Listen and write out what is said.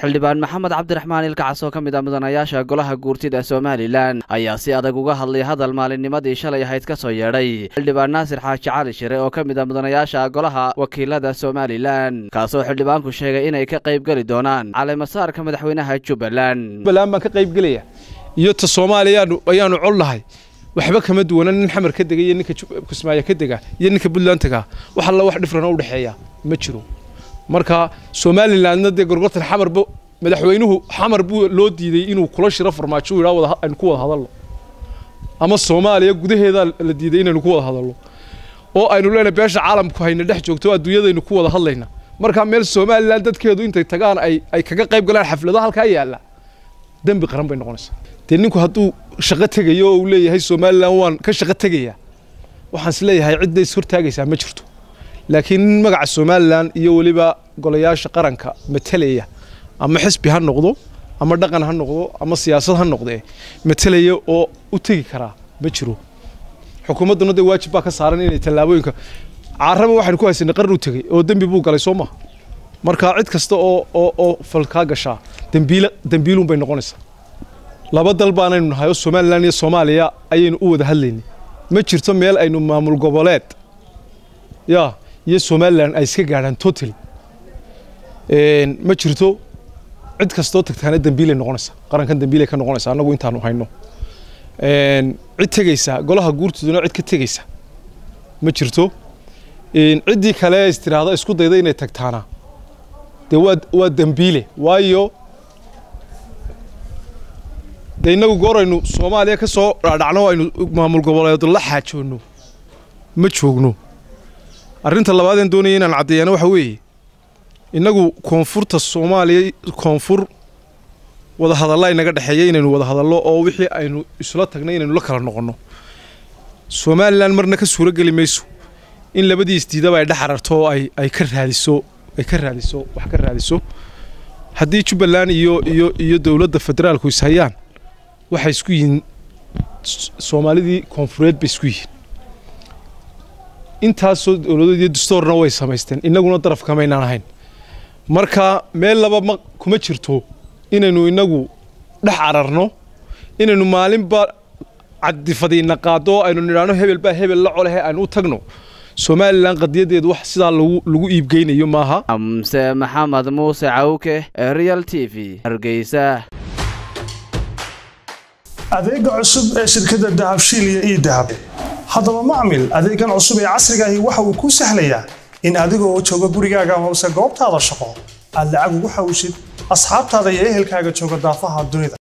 xildhibaan Maxamed Cabdiraxmaan Ilkacaas oo kamid ah mudanayaasha golaha guurtida Somaliland ayaa si adag uga hadlay hadal maalinnimadii shalay ahayd ka soo yeedhay xildhibaan Naasir Xaaji Cali Shire oo kamid ah mudanayaasha golaha wakiilada Somaliland kaasoo xildhibaanku sheegay inay ka qayb gali doonaan caleemasaarka madaxweynaha Jubbaland baan ka qayb galaya iyo ta Soomaaliya ayaanu colahay waxba kama duwana nin xamar ka degay ninka Kismaayo ka dega iyo ninka Puntland taga waxa la wax dhifran u dhaxeeya ma jiro marka Somaliland de gorgortan xamar madaxweynuhu xamar buu loo diiday inuu kula shiro farmaajo yiraahdo aan ku wada hadalno ama Soomaaliya gudaheeda la diiday inaan ku wada hadalno oo aynu leenahay beesha caalamku hayna dhex joogto adduunyadaynu ku wada hadlayna marka meel Somaliland dadkeedu intay tagaan ay kaga qayb galaan xafladaha halka yaala dambi qaran bay noqonaysaa ninku hadduu shaqo tagayo oo uu leeyahay Somaliland waan ka shaqo tagaya waxaan isleeyahay cid ay hortaagaysaa ma jirto laakiin magaca Somaliland iyo waliba golayaasha qaranka matalaya ama xisbi ha noqdo ama dhaqan ha noqdo ama siyaasad ha noqdo matalaya oo u tagi kara ma jiro xukuumaduna de waajib ka saaran inay talaabooyinka carraba waxaan ku haysanay qarn u tagay oo dambi buu galay Soomaa marka cid kasta oo falka gasha dambiilun bay noqonaysaa laba dal baan aynu nahay Somaliland iyo Soomaaliya ayaynu u wada hadlaynay ma jirto meel aynu maamul goboleed iyo Somaliland ay iska gaaraan totally ma jirto cid kasta oo tagtaana dambiilay noqonaysaa qarankan dambiilay ka noqonaysaa anagu intaanu hayno cid tagaysa golaha guurtiduna cid ka tagaysa ma jirto cidii kale istiraada isku dayday inay tagtaana de waa dambiile waayo inagu gooraynu Soomaaliya ka soo dhacno aynu maamul goboleed la xaajoono ma joogno arinta labaad ee doonayay inaan cadeeyana waxa weeye inagu koonfurta Soomaaliya koonfur wada hadalay naga dhaxeeyay inaynu wada hadallo oo wixii aynu isla tagnay inaynu la kala noqono Somaliland marna ka suura gali mayso in labadii isdiidaba ay dhaxararto ay ka raadiso wax ka raadiso haddii Jubbaland iyo dawladda federaalku is hayaan waxay isku yihiin Soomaalidii koonfureed bay isku yihiin intaas oo dawladda dastuurna way samaysteen inaguna daraf kama inaan ahayn marka meel laba kuma jirto inaynu inagu dhax ararno inaynu maalinba cadifadiina qaado aynu niraano hebel la colahay aan u tagno Somaliland qadiyadeedu wax sida lagu iibgeynayo maaha amse Maxamed Muuse Cawke Real TV Hargeysa adeega cusub ee shirkadda Dahabshiil iyo Dahab haddaba macmil adeegan cusub ee casriga ah waxa uu ku sahlayaa in adiga oo jooga gurigaaga hoose goobtaada shaqo aad lacag ugu xawshid asxaabtaada iyo ehelkaaga jooga daafaha dunida